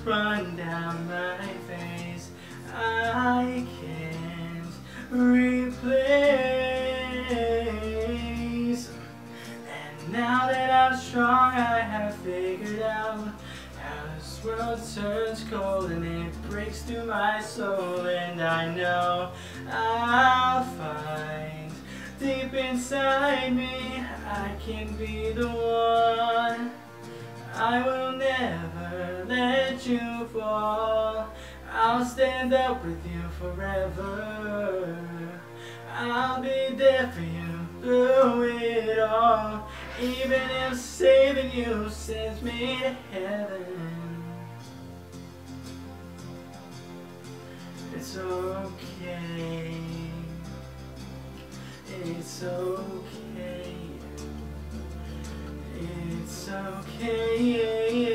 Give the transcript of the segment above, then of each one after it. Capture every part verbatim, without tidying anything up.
run down my face. I can't replace. And now that I'm strong, I have figured out how this world turns cold and it breaks through my soul. And I know I'll find deep inside me I can be the one. I will never let you fall. I'll stand up with you forever. I'll be there for you through it all. Even if saving you sends me to heaven, it's okay. It's okay. It's okay.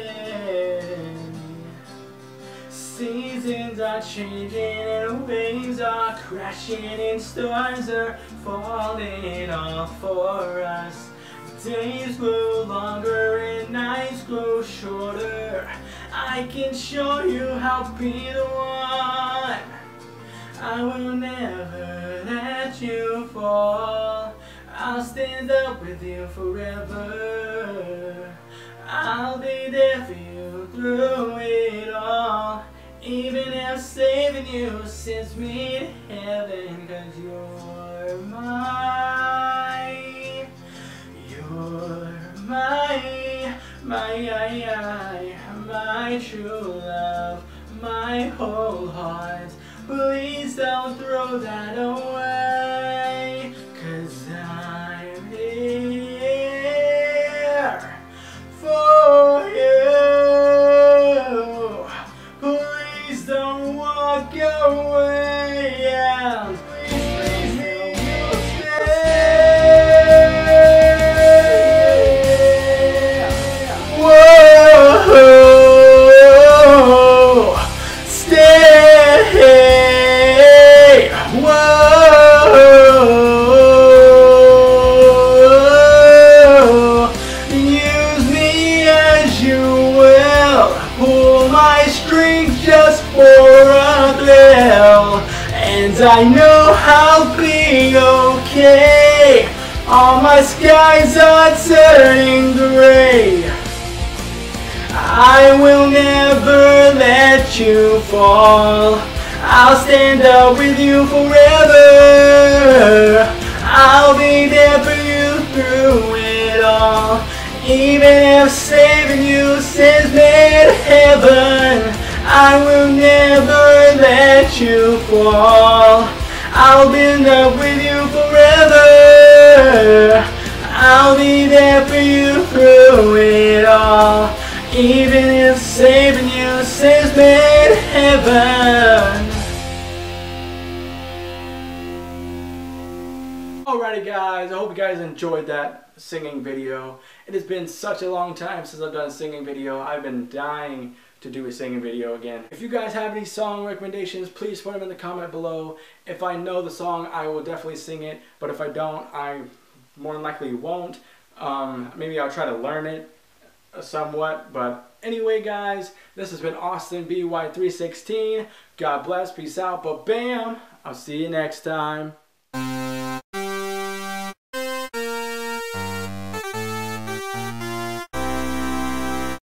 Seasons are changing and waves are crashing and stars are falling all for us. Days grow longer and nights grow shorter. I can show you how to be the one. I will never let you fall. I'll stand up with you forever. I'll be there for you through it all. Even if saving you sends me to heaven, 'cause you're mine. You're my, my, my true love, my whole heart. Please don't throw that away, 'cause I'm here for you. Please don't walk away, and please make me stay. Whoa, stay. Whoa, use me as you will. Pull my strings just for a thrill, and I know I'll be okay. All my skies are turning gray. I will never let you fall. I'll stand up with you forever. I'll be there for you through it all. Even if saving you sends me to heaven, I will never let you fall. I'll be there with you forever. I'll be there for you through it all. Even if saving you sends me to heaven. Alrighty guys, I hope you guys enjoyed that singing video. It has been such a long time since I've done a singing video. I've been dying to do a singing video again. If you guys have any song recommendations, please put them in the comment below. If I know the song, I will definitely sing it, but if I don't, I more than likely won't. Um, maybe I'll try to learn it somewhat, but anyway guys, this has been Austin B Y three sixteen. God bless, peace out, but bam, I'll see you next time.